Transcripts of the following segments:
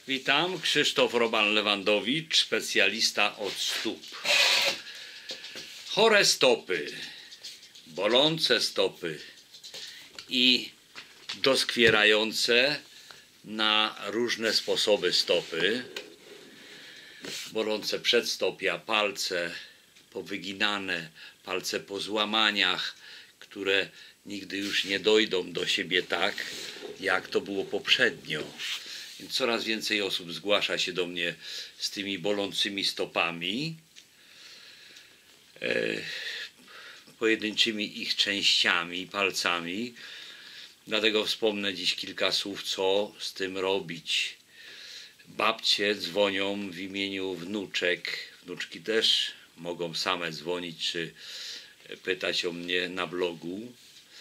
Witam, Krzysztof Roban-Lewandowicz, specjalista od stóp. Chore stopy, bolące stopy i doskwierające na różne sposoby stopy, bolące przedstopia, palce powyginane, palce po złamaniach, które nigdy już nie dojdą do siebie tak, jak to było poprzednio. Więc coraz więcej osób zgłasza się do mnie z tymi bolącymi stopami, pojedynczymi ich częściami, palcami. Dlatego wspomnę dziś kilka słów, co z tym robić. Babcie dzwonią w imieniu wnuczek. Wnuczki też mogą same dzwonić czy pytać o mnie na blogu.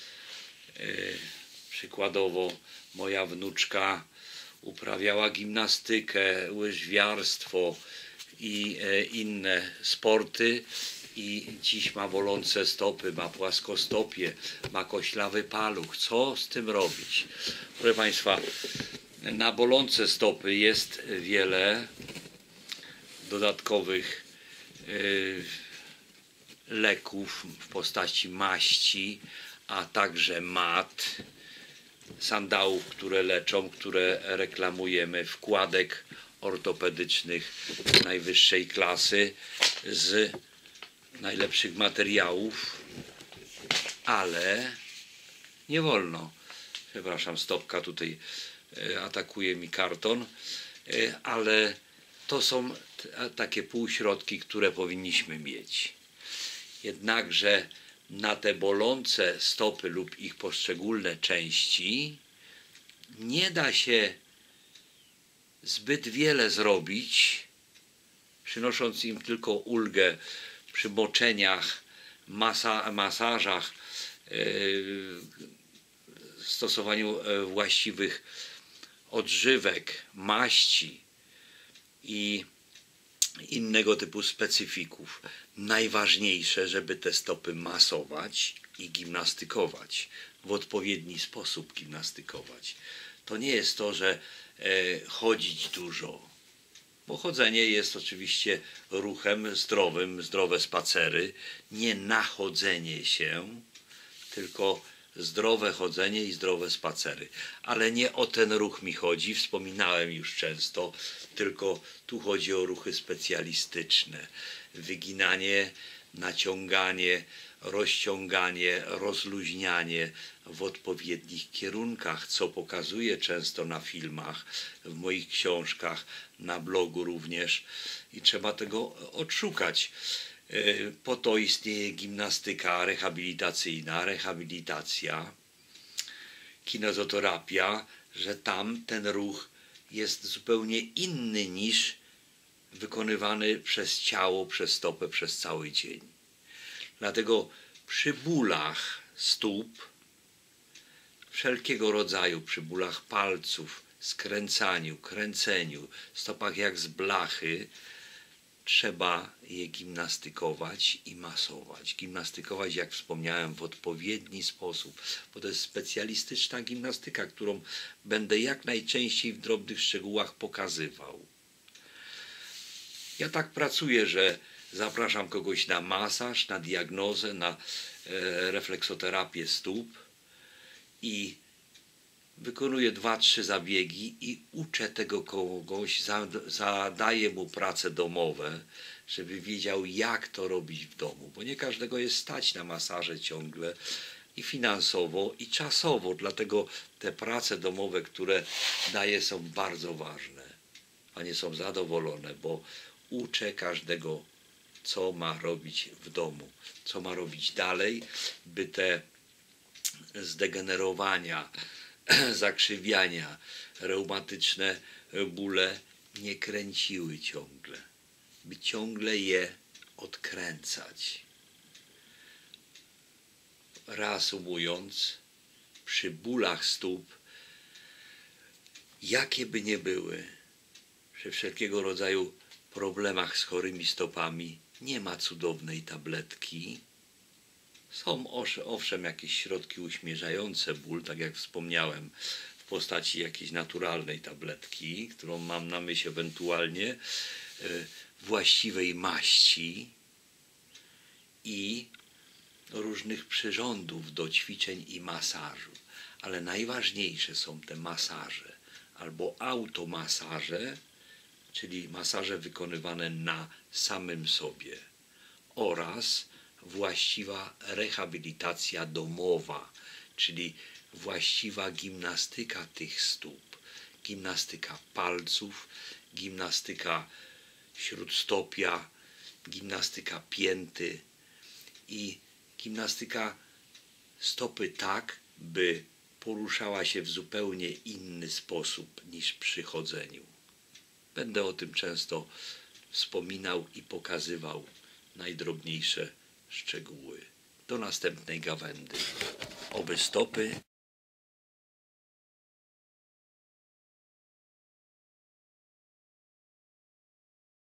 Przykładowo moja wnuczka uprawiała gimnastykę, łyżwiarstwo i inne sporty i dziś ma bolące stopy, ma płaskostopie, ma koślawy paluch. Co z tym robić? Proszę Państwa, na bolące stopy jest wiele dodatkowych leków w postaci maści, a także mat, sandałów, które leczą, które reklamujemy, wkładek ortopedycznych najwyższej klasy z najlepszych materiałów, ale nie wolno. Przepraszam, stopka tutaj atakuje mi karton, ale to są takie półśrodki, które powinniśmy mieć. Jednakże na te bolące stopy lub ich poszczególne części nie da się zbyt wiele zrobić, przynosząc im tylko ulgę przy moczeniach, masażach, stosowaniu właściwych odżywek, maści i innego typu specyfików. Najważniejsze, żeby te stopy masować i gimnastykować, w odpowiedni sposób gimnastykować. To nie jest to, że chodzić dużo, bo chodzenie jest oczywiście ruchem zdrowym, zdrowe spacery, nie nachodzenie się, tylko zdrowe chodzenie i zdrowe spacery. Ale nie o ten ruch mi chodzi, wspominałem już często, tylko tu chodzi o ruchy specjalistyczne. Wyginanie, naciąganie, rozciąganie, rozluźnianie w odpowiednich kierunkach, co pokazuję często na filmach, w moich książkach, na blogu również i trzeba tego odszukać. Po to istnieje gimnastyka rehabilitacyjna, rehabilitacja, kinezoterapia, że tam ten ruch jest zupełnie inny niż wykonywany przez ciało, przez stopę, przez cały dzień. Dlatego przy bólach stóp, wszelkiego rodzaju, przy bólach palców, skręcaniu, kręceniu, stopach jak z blachy, trzeba je gimnastykować i masować. Gimnastykować, jak wspomniałem, w odpowiedni sposób, bo to jest specjalistyczna gimnastyka, którą będę jak najczęściej w drobnych szczegółach pokazywał. Ja tak pracuję, że zapraszam kogoś na masaż, na diagnozę, na refleksoterapię stóp i wykonuję 2-3 zabiegi i uczę tego kogoś, zadaję mu prace domowe, żeby wiedział, jak to robić w domu, bo nie każdego jest stać na masaże ciągle i finansowo, i czasowo, dlatego te prace domowe, które daję, są bardzo ważne. Panie są zadowolone, bo uczę każdego, co ma robić w domu, co ma robić dalej, by te zdegenerowania, zakrzywiania, reumatyczne bóle nie kręciły ciągle, by ciągle je odkręcać. Reasumując, przy bólach stóp, jakie by nie były, przy wszelkiego rodzaju problemach z chorymi stopami, nie ma cudownej tabletki. Są owszem jakieś środki uśmierzające ból, tak jak wspomniałem w postaci jakiejś naturalnej tabletki, którą mam na myśli ewentualnie, właściwej maści i różnych przyrządów do ćwiczeń i masażu. Ale najważniejsze są te masaże albo automasaże, czyli masaże wykonywane na samym sobie, oraz właściwa rehabilitacja domowa, czyli właściwa gimnastyka tych stóp, gimnastyka palców, gimnastyka śródstopia, gimnastyka pięty i gimnastyka stopy tak, by poruszała się w zupełnie inny sposób niż przy chodzeniu. Będę o tym często wspominał i pokazywał najdrobniejsze szczegóły. Do następnej gawędy. Oby stopy